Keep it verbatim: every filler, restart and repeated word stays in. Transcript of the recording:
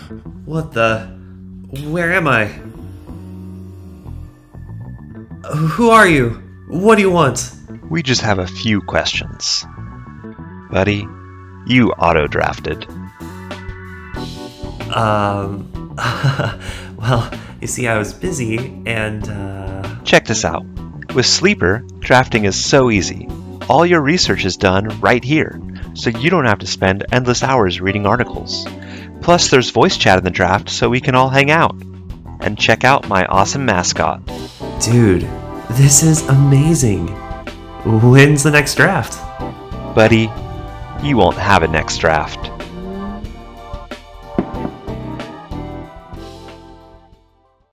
What the? Where am I? Who are you? What do you want? We just have a few questions. Buddy, you auto-drafted. Um, well, you see, I was busy, and, uh... Check this out. With Sleeper, drafting is so easy. All your research is done right here, so you don't have to spend endless hours reading articles. Plus, there's voice chat in the draft, so we can all hang out. And check out my awesome mascot. Dude, this is amazing. When's the next draft? Buddy, you won't have a next draft.